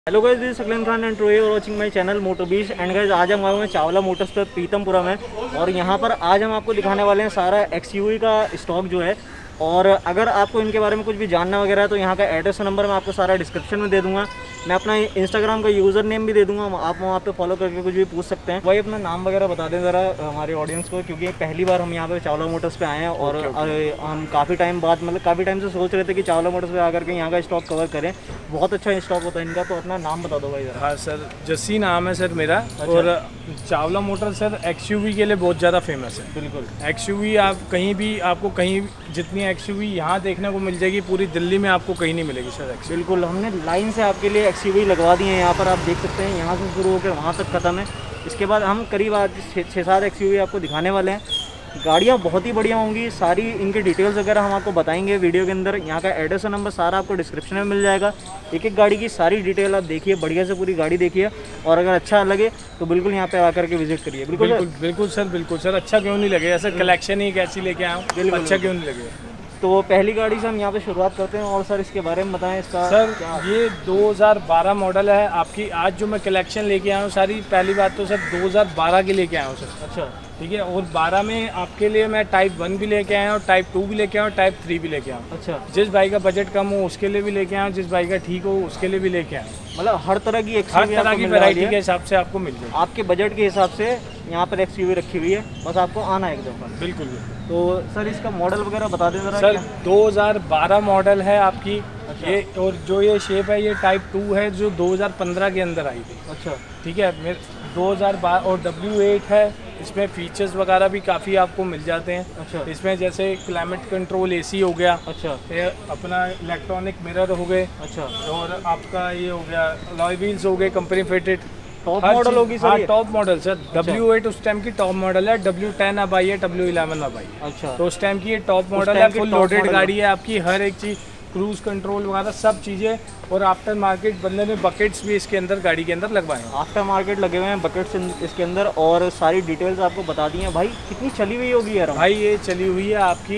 Hello guys, this is Saqlain Khan and today you are watching my channel moto beach. And guys, आज हम आए हुए हैं चावला मोटर्स पर प्रीतमपुरा में। और यहाँ पर आज हम आपको दिखाने वाले हैं सारा XUV का स्टॉक जो है। और अगर आपको इनके बारे में कुछ भी जानना वगैरह है तो यहाँ का एड्रेस और नंबर मैं आपको सारा डिस्क्रिप्शन में दे दूँगा। मैं अपना इंस्टाग्राम का यूज़र नेम भी दे दूँगा, आप वहाँ पे फॉलो करके कुछ भी पूछ सकते हैं। वही अपना नाम वगैरह बता दें ज़रा हमारे ऑडियंस को, क्योंकि पहली बार हम यहाँ पे चावला मोटर्स पे आए हैं। और हम काफ़ी टाइम बाद काफ़ी टाइम से सोच रहे थे कि चावला मोटर्स पे आकर के यहाँ का स्टॉक कवर करें। बहुत अच्छा स्टॉक होता है इनका। तो अपना नाम बता दो भाई ज़रा। हाँ सर, जस्सी नाम है सर मेरा। अच्छा। और चावला मोटर सर XUV के लिए बहुत ज़्यादा फेमस है। बिल्कुल, XUV आप कहीं भी आपको कहीं जितनी XUV यहाँ देखने को मिल जाएगी पूरी दिल्ली में आपको कहीं नहीं मिलेगी सर XUV। बिल्कुल, हमने लाइन से आपके लिए XUV लगवा दी है। यहाँ पर आप देख सकते हैं, यहाँ से शुरू होकर वहाँ तक ख़त्म है। इसके बाद हम करीब आज 6-7 XUV आपको दिखाने वाले हैं। गाड़ियाँ बहुत ही बढ़िया होंगी, सारी इनकी डिटेल्स वगैरह हम आपको बताएंगे वीडियो के अंदर। यहाँ का एड्रेस और नंबर सारा आपको डिस्क्रिप्शन में मिल जाएगा। एक एक गाड़ी की सारी डिटेल आप देखिए, बढ़िया से पूरी गाड़ी देखिए। और अगर अच्छा लगे तो बिल्कुल यहाँ पे आकर के विजिट करिए। बिल्कुल बिल्कुल सर, अच्छा क्यों नहीं लगे? ऐसा कलेक्शन ही कैसी लेके आया हूँ, अच्छा क्यों नहीं लगे? तो पहली गाड़ी से हम यहाँ पे शुरुआत करते हैं। और सर इसके बारे में बताएं इसका। सर ये 2012 मॉडल है आपकी। आज जो मैं कलेक्शन लेके आया हूँ सारी, पहली बात तो सर 2012 की लेके आया हूँ सर। अच्छा, ठीक है। और 12 में आपके लिए मैं टाइप 1 भी लेके आया हूँ, टाइप 2 भी लेके आया हूँ, टाइप 3 भी लेके आया हूँ। अच्छा, जिस भाई का बजट कम हो उसके लिए भी लेके आया हूँ, जिस भाई का ठीक हो उसके लिए भी लेके आया हूँ। मतलब हर तरह की वैरायटी के हिसाब से आपको मिल जाएगी। आपके बजट के हिसाब से यहाँ पर XUV रखी हुई है, बस आपको आना है एक दफ़ा। बिल्कुल। तो सर इसका मॉडल वगैरह बता दें ज़रा। सर 2012 मॉडल है आपकी। अच्छा। ये और जो ये शेप है ये टाइप 2 है जो 2015 के अंदर आई थी। अच्छा, ठीक है। मेरे 2012 और W8 है। इसमें फीचर्स वगैरह भी काफ़ी आपको मिल जाते हैं। अच्छा। इसमें जैसे क्लाइमेट कंट्रोल AC हो गया। अच्छा। अपना इलेक्ट्रॉनिक मिरर हो गए। अच्छा। और आपका ये हो गया अलॉय व्हील्स हो गए कंपनी फिटेड। टॉप मॉडल होगी सर? हाँ, टॉप मॉडल सर। W8 उस टाइम की टॉप मॉडल है। W10 अब आई है, W11 अब आई है। अच्छा, तो उस टाइम की ये टॉप मॉडल है। फुल लोडेड गाड़ी है आपकी, हर एक चीज़, क्रूज कंट्रोल वगैरह सब चीज़ें। और आफ्टर मार्केट बंदे ने बकेट्स भी इसके अंदर गाड़ी के अंदर लगवाए हैं। आफ्टर मार्केट लगे हुए हैं बकेट्स इसके अंदर। और सारी डिटेल्स आपको बता दी हैं। भाई कितनी चली हुई होगी यार? भाई ये चली हुई है आपकी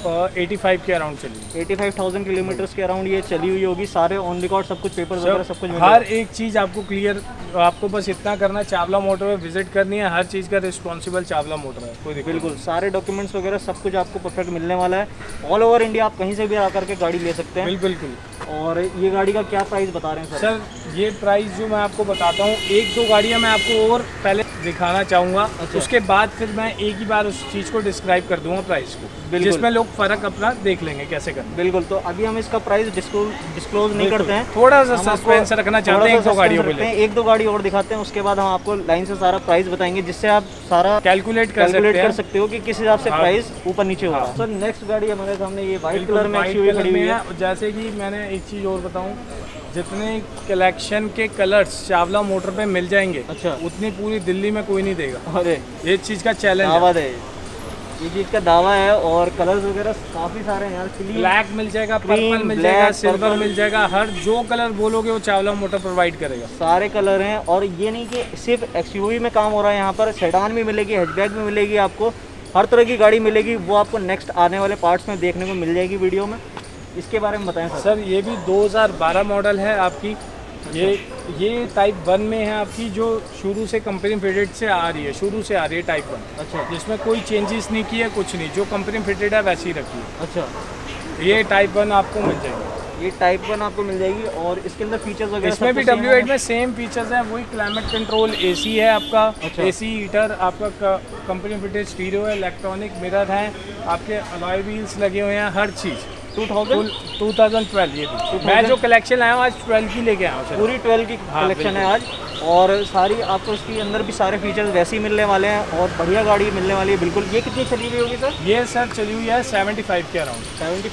85 के अराउंड चली हुई। 85,000 किलोमीटर्स के अराउंड ये चली हुई होगी। सारे ऑन रिकॉर्ड सब कुछ, पेपर वगैरह सब कुछ, हर एक चीज़ आपको क्लियर। आपको बस इतना करना है, चावला मोटर में विजिट करनी है। हर चीज़ का रिस्पॉन्सिबल चावला मोटर है, कोई बिल्कुल सारे डॉक्यूमेंट्स वगैरह सब कुछ आपको परफेक्ट मिलने वाला है। ऑल ओवर इंडिया आप कहीं से भी आकर के गाड़ी ले सकते हैं। बिल्कुल। और ये गाड़ी का क्या प्राइस बता रहे हैं सर? ये प्राइस जो मैं आपको बताता हूँ, 1-2 गाड़ियाँ मैं आपको और पहले दिखाना चाहूँगा। अच्छा। उसके बाद फिर मैं एक ही बार उस चीज़ को डिस्क्राइब कर दूँगा प्राइस को, जिसमें लोग फ़र्क अपना देख लेंगे कैसे करना। बिल्कुल। तो अभी हम इसका प्राइस डिस्क्लोज नहीं करते हैं, थोड़ा सा सस्पेंस रखना चाहते हैं। 1-2 गाड़ियों को लेते हैं, 1-2 गाड़ी और दिखाते हैं। उसके बाद हम आपको लाइन से सारा प्राइस बताएंगे, जिससे आप सारा कैलकुलेट कर सकते हो कि किस हिसाब से प्राइस ऊपर नीचे होगा। सर नेक्स्ट गाड़ी हमारे सामने ये व्हाइट कलर में खड़ी हुई है। जैसे कि मैंने एक चीज़ और बताऊँ, जितने कलेक्शन के कलर्स चावला मोटर पे मिल जाएंगे, अच्छा, उतनी पूरी दिल्ली में कोई नहीं देगा। अरे ये चीज़ का चैलेंज है, ये चीज़ का दावा है। और कलर्स वगैरह काफ़ी सारे हैं यार। ब्लैक मिल जाएगा, पर्पल मिल जाएगा, सिल्वर मिल जाएगा। हर जो कलर बोलोगे वो चावला मोटर प्रोवाइड करेगा। सारे कलर हैं। और ये नहीं कि सिर्फ XUV में काम हो रहा है, यहाँ पर सेडान भी मिलेगी, हैचबैक भी मिलेगी, आपको हर तरह की गाड़ी मिलेगी। वो आपको नेक्स्ट आने वाले पार्ट्स में देखने को मिल जाएगी वीडियो में। इसके बारे में बताएं सर। ये भी 2012 मॉडल है आपकी। ये टाइप 1 में है आपकी, जो शुरू से कंपनी फिटेड से आ रही है, शुरू से आ रही है टाइप 1। अच्छा, जिसमें कोई चेंजेस नहीं किए, कुछ नहीं, जो कंपनी फिटेड है वैसी ही रखी है। अच्छा, ये टाइप 1 आपको मिल जाएगी। ये टाइप 1 आपको मिल जाएगी। और इसके अंदर फीचर्स वगैरह इसमें भी W8 में सेम फीचर्स हैं। वही क्लाइमेट कंट्रोल, AC है आपका। अच्छा। AC हीटर आपका, कंपनी फिटेड स्टीरियो है, इलेक्ट्रॉनिक मिरर है आपके, अलॉय व्हील्स लगे हुए हैं, हर चीज़। 2012 ये भी। मैं जो कलेक्शन आया हूँ आज 12 की लेके आया हूँ। पूरी 12 की कलेक्शन है आज। और सारी आपको इसके अंदर भी सारे फीचर्स वैसे ही मिलने वाले हैं। और बढ़िया गाड़ी मिलने वाली है बिल्कुल। ये कितनी चली हुई होगी सर? ये सर चली हुई है 75 के अराउंड।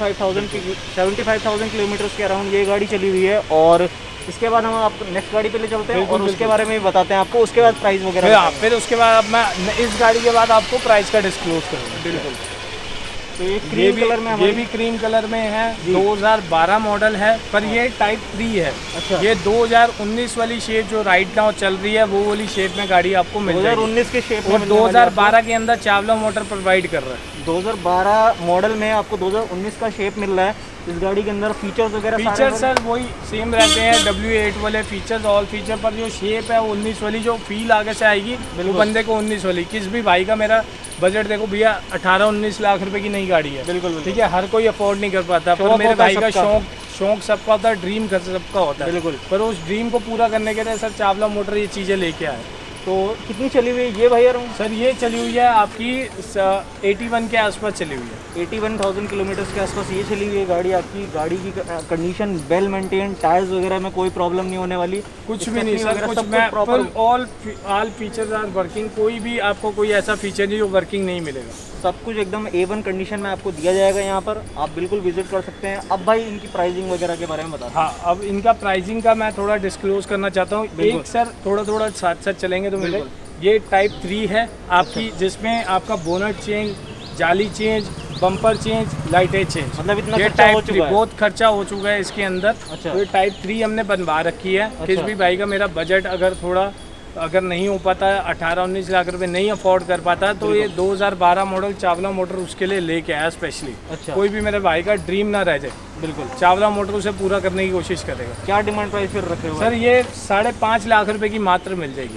75,000 किलोमीटर्स के अराउंड ये गाड़ी चली हुई है। और इसके बाद हम आपको नेक्स्ट गाड़ी पे ले चलते हैं और उसके बारे में भी बताते हैं आपको। उसके बाद प्राइस वगैरह, फिर उसके बाद मैं इस गाड़ी के बाद आपको प्राइस का डिस्क्लोज करूँगा। बिल्कुल। तो ये क्रीम कलर में, ये भी क्रीम कलर में है। 2012 मॉडल है, पर ये टाइप 3 है। अच्छा। ये 2019 वाली शेप जो राइट नाउ चल रही है वो वाली शेप में गाड़ी आपको मिल जाएगी। 2019 के शेप में। और 2012 के अंदर चावला मोटर प्रोवाइड कर रहा है। 2012 मॉडल में आपको 2019 का शेप मिल रहा है। इस गाड़ी के अंदर फीचर्स वगैरह फीचर सर वही सेम रहते हैं, W8 वाले फीचर्स, ऑल फीचर, पर जो शेप है 19 वाली जो फील आगे से आएगी वो बंदे को 19 वाली। किस भी भाई का मेरा बजट देखो भैया 18-19 लाख रुपए की नई गाड़ी है, बिल्कुल ठीक है, हर कोई अफोर्ड नहीं कर पाता, पर मेरे भाई का शौक सबका होता है, ड्रीम सबका होता है, बिल्कुल, पर उस ड्रीम को पूरा करने के लिए सर चावला मोटर ये चीज़ें लेके आए। तो कितनी चली हुई है ये भैया रूम? सर ये चली हुई है आपकी 81 के आसपास चली हुई है, 81,000 किलोमीटर के आसपास ये चली हुई है गाड़ी आपकी। गाड़ी की कंडीशन वेल मेंटेन, टायर्स वगैरह में कोई प्रॉब्लम नहीं होने वाली, कुछ भी नहीं सर, कुछ मैं ऑल फीचर्स आर वर्किंग, कोई भी आपको कोई ऐसा फीचर नहीं जो वर्किंग नहीं मिलेगा, सब कुछ एकदम A1 कंडीशन में आपको दिया जाएगा यहाँ पर, आप बिल्कुल विजिट कर सकते हैं। अब भाई इनकी प्राइसिंग वगैरह के बारे में बता। हाँ, अब इनका प्राइसिंग का मैं थोड़ा डिस्क्लोज करना चाहता हूँ, एक सर थोड़ा साथ साथ चलेंगे तो मिले। ये टाइप 3 है आपकी, जिसमें आपका बोनट चेंज, जाली चेंज, बम्पर चेंज, लाइटें चेंज, मतलब इतना ये टाइप 3 बहुत खर्चा हो चुका है इसके अंदर। तो ये टाइप 3 हमने बनवा रखी है। किस भी भाई का मेरा बजट अगर नहीं हो पाता है, 18-19 लाख रुपए नहीं अफोर्ड कर पाता, तो ये 2012 मॉडल चावला मोटर उसके लिए लेके आया स्पेशली। कोई भी मेरे भाई का ड्रीम ना रह जाए, बिल्कुल चावला मोटर उसे पूरा करने की कोशिश करेगा। क्या डिमांड प्राइस फिर रखे हो सर? ये 5.5 लाख रुपए की मात्र मिल जाएगी।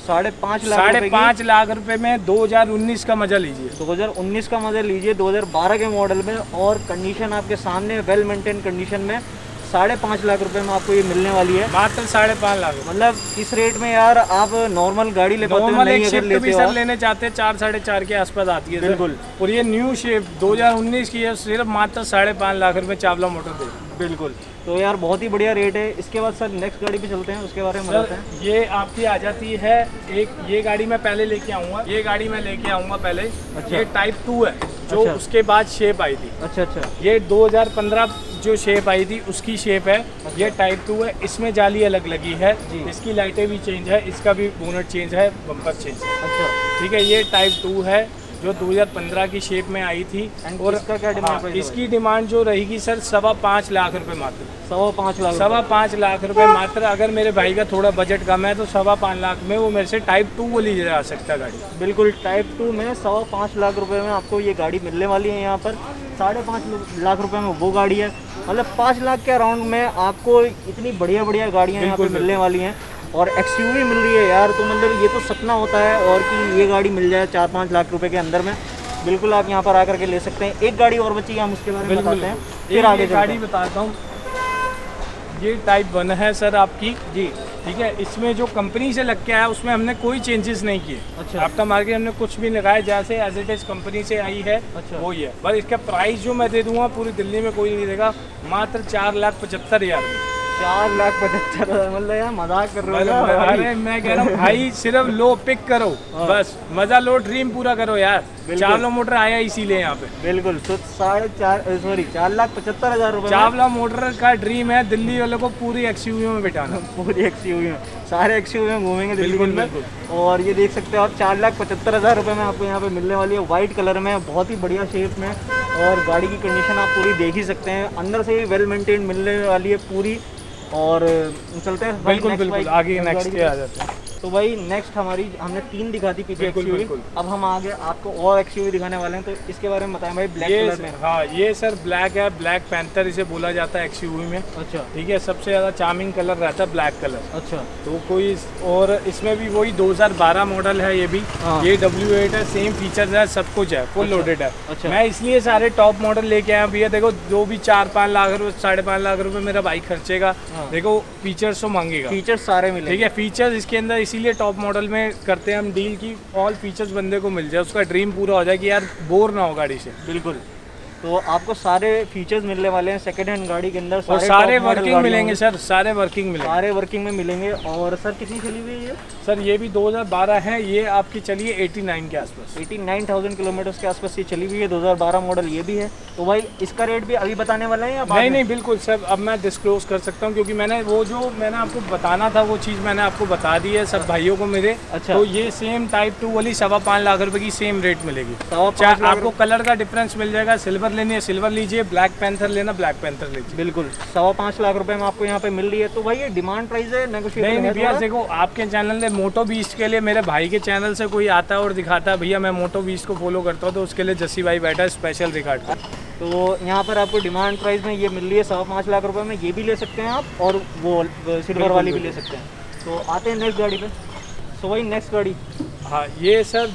5.5 लाख रुपए में 2019 का मजा लीजिए, 2019 का मजा लीजिए, 2012 के मॉडल में, और कंडीशन आपके सामने वेल मेंटेन कंडीशन में 5.5 लाख रुपए में आपको ये मिलने वाली है, मात्र 5.5 लाख। मतलब इस रेट में यार आप नॉर्मल गाड़ी ले पाते हो, नहीं अगर लेते हो सर लेने चाहते हैं 4-4.5 के आसपास आती है बिल्कुल, और ये न्यू शेप 2019 की है, सिर्फ मात्र 5.5 लाख रुपए चावला मोटर दे, बिल्कुल। तो यार बहुत ही बढ़िया रेट है। इसके बाद सर नेक्स्ट गाड़ी पे चलते हैं, उसके बारे में बताते हैं। ये आपकी आ जाती है एक, ये गाड़ी मैं पहले लेके आऊँगा, ये गाड़ी मैं लेके आऊँगा पहले। अच्छा। ये टाइप 2 है जो उसके बाद शेप आई थी। अच्छा। ये 2015 जो शेप आई थी उसकी शेप है। ये टाइप 2 है, इसमें जाली अलग लगी है, इसकी लाइटें भी चेंज है, इसका भी बोनट चेंज है, बम्पर चेंज है। अच्छा ठीक है, ये टाइप 2 है जो 2015 की शेप में आई थी। और इसका क्या डिमांड? इसकी डिमांड जो रहेगी सर 5.25 लाख रुपए मात्र। 5.25 लाख रुपए मात्र। अगर मेरे भाई का थोड़ा बजट कम है तो 5.25 लाख में वो मेरे से टाइप 2 वो ली जा सकता है गाड़ी। बिल्कुल, टाइप 2 में 5.25 लाख रुपए में आपको ये गाड़ी मिलने वाली है। यहाँ पर 5.5 लाख रुपए में वो गाड़ी है, मतलब 5 लाख के अराउंड में आपको इतनी बढ़िया गाड़ियाँ यहाँ पर मिलने वाली हैं। और XUV मिल रही है यार, तो मतलब ये तो सपना होता है, और कि ये गाड़ी मिल जाए 4-5 लाख रुपए के अंदर में, बिल्कुल आप यहाँ पर आकर के ले सकते हैं। एक गाड़ी और बची है, हम उसके बारे में बताते हैं, फिर आगे गाड़ी बताता हूँ। ये टाइप 1 है सर आपकी जी, ठीक है। इसमें जो कंपनी से लग के आया उसमें हमने कोई चेंजेस नहीं किए। अच्छा। आफ्टर मार्केट हमने कुछ भी लगाया, जैसे एज इट इज कंपनी से आई है। अच्छा। वो ही है, बस इसका प्राइस जो मैं दे दूंगा पूरी दिल्ली में कोई नहीं देगा, मात्र 4,75,000 में। 4,75,000, मतलब यार मजाक कर रहे हो? अरे मैं कह रहा हूँ भाई, सिर्फ लो पिक करो, बस मजा लो, ड्रीम पूरा करो यार। चावला मोटर आया इसीलिए यहाँ पे। बिल्कुल, तो 4,75,000 रुपए चावला मोटर का ड्रीम है दिल्ली वालों को पूरी XUV में बिठाना। पूरी XUV में, सारे XUV में घूमेंगे दिल्ली में। और ये देख सकते हो आप, 4,75,000 रुपए में आपको यहाँ पे मिलने वाली है, व्हाइट कलर में, बहुत ही बढ़िया शेप में। और गाड़ी की कंडीशन आप पूरी देख ही सकते हैं, अंदर से ही वेल मेंटेन मिलने वाली है पूरी। और चलते हैं बिल्कुल आगे नेक्स्ट पे आ जाते हैं। तो भाई नेक्स्ट हमने 3 दिखा दी पीछे XUV, अब हम आगे आपको और XUV दिखाने वाले हैं, तो इसके बारे में बताएं भाई। ब्लैक कलर में, हाँ ये सर ब्लैक है, ब्लैक पैंथर इसे बोला जाता है XUV में। अच्छा ठीक है, सबसे ज़्यादा चार्मिंग कलर रहता है ब्लैक कलर। अच्छा, तो कोई और इसमें भी वही 2012 मॉडल है ये भी। ये W8 है, सेम फीचर है, सब कुछ है, फुल लोडेड है। अच्छा, मैं इसलिए सारे टॉप मॉडल लेके आया भैया। देखो जो भी 4-5 लाख रुपये 5.5 लाख रुपये मेरा भाई खर्चेगा, देखो फीचर्स तो मांगेगा, फीचर्स सारे मिले, ठीक है। फीचर्स इसके अंदर इसीलिए टॉप मॉडल में करते हैं हम डील की, ऑल फीचर्स बंदे को मिल जाए, उसका ड्रीम पूरा हो जाए कि यार बोर ना हो गाड़ी से। बिल्कुल, तो आपको सारे फीचर्स मिलने वाले हैं सेकंड हैंड गाड़ी के अंदर, सारे वर्किंग मिलेंगे सर, सारे वर्किंग मिलेंगे, सारे वर्किंग में मिलेंगे। और सर कितनी चली हुई है? सर ये भी 2012 है, ये आपकी चली है 89 के आसपास, 89,000 किलोमीटर के आसपास ये चली हुई है, 2012 मॉडल ये भी है। तो भाई इसका रेट भी अभी बताने वाला है या बाद में? नहीं बिल्कुल सर, अब मैं डिस्क्लोज कर सकता हूँ, क्योंकि मैंने वो जो मैंने आपको बताना था वो चीज़ मैंने आपको बता दी है सब भाइयों को मेरे। अच्छा, तो ये सेम टाइप 2 वाली 5.25 लाख रुपए की सेम रेट मिलेगी। आपको कलर का डिफरेंस मिल जाएगा, सिल्वर लेनी है सिल्वर लीजिए, ब्लैक पैंथर लेना ब्लैक पैंथर लीजिए। बिल्कुल, 5.25 लाख रुपए में आपको यहाँ पे मिल रही है। तो भाई ये डिमांड प्राइस है, नेगोशिएबल नहीं भैया। देखो आपके चैनल ने मोटो बीस्ट के लिए, मेरे भाई के चैनल से कोई आता है और दिखाता है भैया मैं मोटो बीस्ट को फॉलो करता हूँ, तो उसके लिए जस्सी भाई बैठा है स्पेशल रिकॉर्ड। तो यहाँ पर आपको डिमांड प्राइस में ये मिल रही है 5.25 लाख रुपए में, ये भी ले सकते हैं आप और वो सिल्वर वाली भी ले सकते हैं। तो आते हैं नेक्स्ट गाड़ी पे। तो वही नेक्स्ट गाड़ी, हाँ ये सर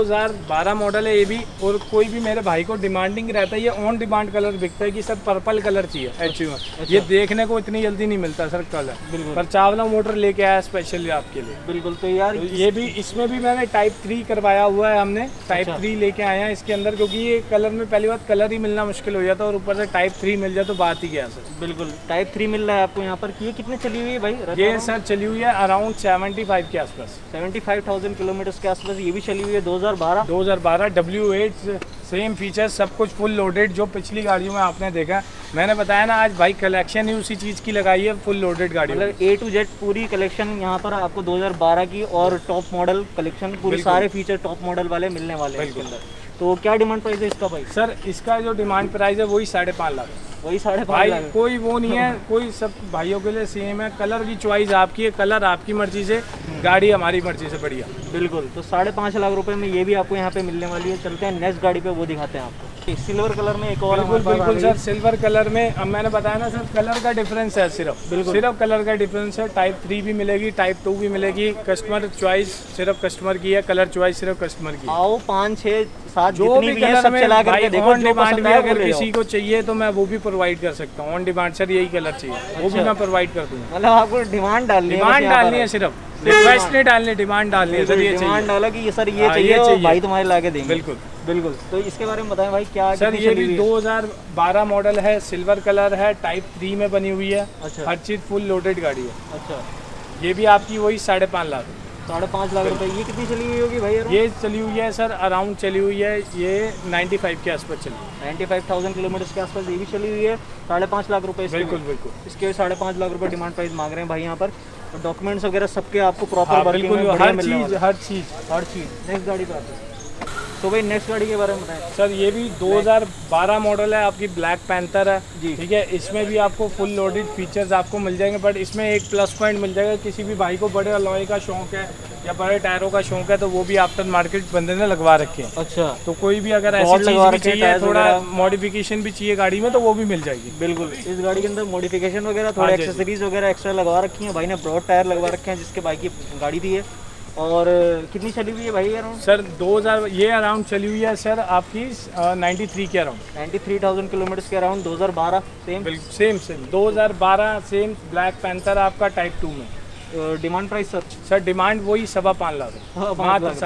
2012 मॉडल है ये भी, और कोई भी मेरे भाई को डिमांडिंग रहता है, ये ऑन डिमांड कलर बिकता है कि सर पर्पल कलर चाहिए एचयू में। ये देखने को इतनी जल्दी नहीं मिलता सर कलर, बिल्कुल, पर चावला मोटर लेके आया स्पेशली आपके लिए। बिल्कुल। तो यार तो ये भी, इसमें भी मैंने टाइप 3 करवाया हुआ है, हमने टाइप 3 लेके आए हैं इसके अंदर, क्योंकि ये कलर में पहली बात कलर ही मिलना मुश्किल हो जाता है और ऊपर से टाइप 3 मिल जाए तो बात ही क्या सर। बिल्कुल, टाइप 3 मिल रहा है आपको यहाँ पर। ये कितने चली हुई है भाई? ये सर चली हुई है अराउंड 75 के आसपास, 75,000 किलोमीटर के आसपास। ये भी चली हुई है 2012 W8, सेम फीचर सब कुछ फुल लोडेड, जो पिछली गाड़ियों में आपने देखा। मैंने बताया ना आज भाई कलेक्शन ही उसी चीज़ की लगाई है, फुल लोडेड गाड़ी, मतलब A to Z पूरी कलेक्शन यहाँ पर आपको 2012 की और टॉप मॉडल कलेक्शन, पूरे सारे फीचर टॉप मॉडल वाले मिलने वाले हैं इसके अंदर। तो क्या डिमांड प्राइस है इसका भाई? सर इसका जो डिमांड प्राइस है वही 5.5 लाख। वही 5.5 भाई लाख? कोई वो नहीं है, कोई सब भाइयों के लिए सेम है। कलर की चॉइस आपकी है, कलर आपकी मर्जी से, गाड़ी हमारी मर्जी से बढ़िया। बिल्कुल। तो 5.5 लाख रुपए में ये भी आपको यहाँ पे मिलने वाली है। चलते हैं नेक्स्ट गाड़ी पे, वो दिखाते हैं आपको। सिल्वर कलर में एक और बिल्कुल सर, सिल्वर कलर में अब मैंने बताया ना सर, कलर का डिफरेंस है सिर्फ कलर का डिफरेंस है। टाइप 3 भी मिलेगी, टाइप 2 भी मिलेगी, कस्टमर चॉइस सिर्फ कस्टमर की है, कलर चॉइस सिर्फ कस्टमर की। आओ 5, 6, 7 जो भी कलर में ऑन डिमांड भी अगर किसी को चाहिए तो मैं वो भी प्रोवाइड कर सकता हूँ। ऑन डिमांड सर यही कलर चाहिए, वो भी मैं प्रोवाइड कर दूँगा। मतलब आपको डिमांड डालनी है, सिर्फ रिक्वेस्ट नहीं डालनी, डिमांड डालनी है सर। ये डिमांड डाला कि ये सर ये चाहिए, भाई तुम्हारे लाके देंगे। बिल्कुल बिल्कुल। तो इसके बारे में बताएं भाई क्या? सर ये भी 2012 मॉडल है, सिल्वर कलर है, टाइप 3 में बनी हुई है। अच्छा। हर चीज़ फुल लोडेड गाड़ी है। अच्छा। ये भी आपकी वही 5.5 लाख। 5.5 लाख रुपए। ये कितनी चली हुई होगी भाई? ये चली हुई है सर अराउंड चली हुई है ये 95 के आसपास चली है। 95,000 किलोमीटर के आसपास ये भी चली हुई है। 5.5 लाख रुपए। बिल्कुल बिल्कुल। इसके 5.5 लाख रुपए डिमांड प्राइस मांग रहे हैं भाई यहाँ पर। डॉक्यूमेंट्स वगैरह सबके आपको प्रॉपर वर्किंग में हर चीज़। नेक्स्ट गाड़ी पे आते हैं। तो भाई नेक्स्ट गाड़ी के बारे में बताएं सर। ये भी 2012 मॉडल है आपकी, ब्लैक पैंथर है जी, ठीक है। इसमें भी आपको फुल लोडेड फीचर्स आपको मिल जाएंगे, बट इसमें एक प्लस पॉइंट मिल जाएगा, किसी भी भाई को बड़े अलॉय का शौक है या बड़े टायरों का शौक है तो वो भी आफ्टर मार्केट बंदे ने लगवा रखे हैं। अच्छा। तो कोई भी अगर ऐसी चीज़ भी चाहिए, थोड़ा मॉडिफिकेशन भी चाहिए गाड़ी में, तो वो भी मिल जाएगी। बिल्कुल। इस गाड़ी के अंदर मॉडिफिकेशन वगैरह, थोड़े एक्सेसरीज वगैरह एक्स्ट्रा लगवा रखी है भाई ने। ब्रॉड टायर लगवा रखे हैं जिसके बाइक की गाड़ी भी है। और कितनी चली हुई है भाई अराउंड? सर 2000 ये अराउंड चली हुई है सर आपकी 93 के अराउंड, 93,000 किलोमीटर के around. 2012 same 2012 same black panther आपका टाइप 2 में। डिमांड प्राइस सर डिमांड वही 5.25 लाख है।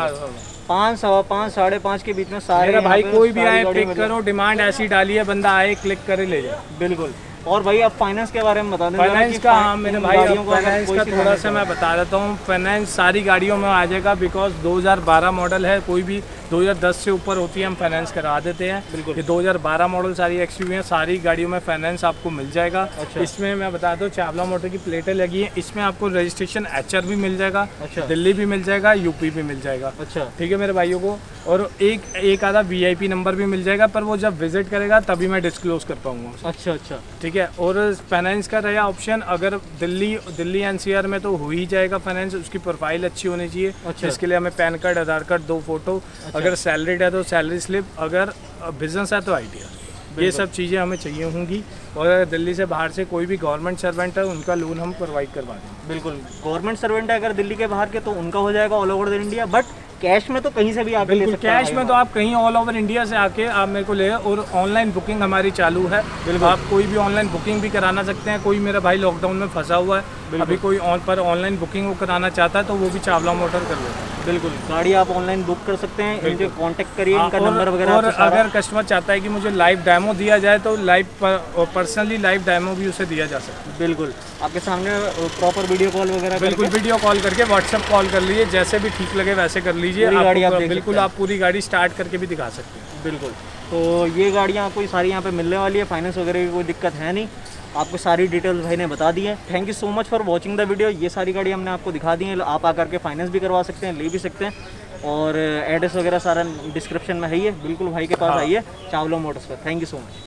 5, 5.25, 5.5 के बीच में सारे। मेरा भाई कोई भी आए पिक करो, डिमांड ऐसी डाली है, बंदा आए क्लिक करे ले जाए। बिल्कुल। और भाई अब फाइनेंस के बारे में बता दें। फाइनेंस का, हाँ मेरे भाई फाइनेंस का थोड़ा सा मैं बता देता हूँ। फाइनेंस सारी गाड़ियों में आ जाएगा, बिकॉज 2012 मॉडल है, कोई भी 2010 से ऊपर होती है हम फाइनेंस करा देते हैं। बिल्कुल। ये 2012 मॉडल सारी एक्सयूवी हैं, सारी गाड़ियों में फाइनेंस आपको मिल जाएगा। अच्छा। इसमें मैं बता दूँ चावला मोटर की प्लेटें लगी हैं, इसमें आपको रजिस्ट्रेशन HR भी मिल जाएगा। अच्छा। दिल्ली भी मिल जाएगा, UP भी मिल जाएगा। अच्छा, ठीक है मेरे भाइयों को। और एक आधा VIP नंबर भी मिल जाएगा, पर वो जब विजिट करेगा तभी मैं डिस्क्लोज कर पाऊंगा। अच्छा अच्छा, ठीक है। और फाइनेंस का रहा ऑप्शन, अगर दिल्ली NCR में तो हो ही जाएगा फाइनेंस, उसकी प्रोफाइल अच्छी होनी चाहिए। अच्छा। जिसके लिए हमें पैन कार्ड, आधार कार्ड, 2 फोटो। अच्छा। अगर सैलरीड है तो सैलरी स्लिप, अगर बिजनेस है तो ITR, ये सब चीज़ें हमें चाहिए होंगी। और अगर दिल्ली से बाहर से कोई भी गवर्नमेंट सर्वेंट है, उनका लोन हम प्रोवाइड करवा देंगे। बिल्कुल। गवर्नमेंट सर्वेंट है अगर दिल्ली के बाहर के, तो उनका हो जाएगा all over the India. But cash में तो कहीं से भी आके ले सकते हैं। कैश में तो आप कहीं ऑल ओवर इंडिया से आके आप मेरे को ले। और ऑनलाइन बुकिंग हमारी चालू है। आप कोई भी ऑनलाइन बुकिंग भी कराना सकते हैं। कोई मेरा भाई लॉकडाउन में फंसा हुआ है, अभी कोई ऑनलाइन बुकिंग वो कराना चाहता है तो वो भी चावला मोटर कर लेता है। बिल्कुल, गाड़ी आप ऑनलाइन बुक कर सकते हैं, इनके कांटेक्ट करिए, इनका नंबर वगैरह। और अगर कस्टमर चाहता है कि मुझे लाइव डेमो दिया जाए तो पर्सनली लाइव डेमो भी उसे दिया जा सकता है। बिल्कुल, आपके सामने प्रॉपर वीडियो कॉल वगैरह। बिल्कुल, वीडियो कॉल करके व्हाट्सएप कॉल कर लीजिए, जैसे भी ठीक लगे वैसे कर लीजिए। बिल्कुल, आप पूरी गाड़ी स्टार्ट करके भी दिखा सकते हैं। बिल्कुल। तो ये गाड़ियाँ आपको सारी यहाँ पे मिलने वाली है, फाइनेंस वगैरह की कोई दिक्कत है नहीं। आपको सारी डिटेल्स भाई ने बता दी है। Thank you so much for watching the video. ये सारी गाड़ी हमने आपको दिखा दी है, आप आकर के फाइनेंस भी करवा सकते हैं, ले भी सकते हैं। और एड्रेस वगैरह सारा डिस्क्रिप्शन में है ही है। बिल्कुल भाई के पास आइए चावला मोटर्स पर। Thank you so much.